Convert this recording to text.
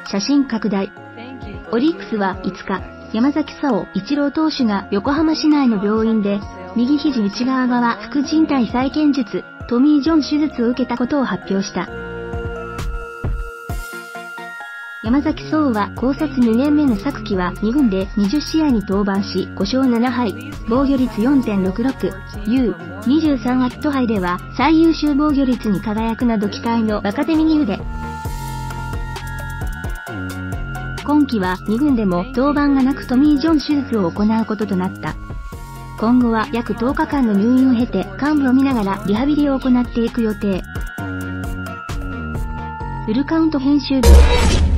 写真拡大。オリックスは5日、山崎颯一郎投手が横浜市内の病院で、右肘内側副靭帯再建術、トミー・ジョン手術を受けたことを発表した。山崎颯は高卒2年目の昨季は2軍で20試合に登板し5勝7敗、防御率 4.66、U23 アット杯では最優秀防御率に輝くなど期待の若手右腕。今季は2軍でも登板がなくトミー・ジョン手術を行うこととなった。今後は約10日間の入院を経て患部を見ながらリハビリを行っていく予定。フルカウント編集部。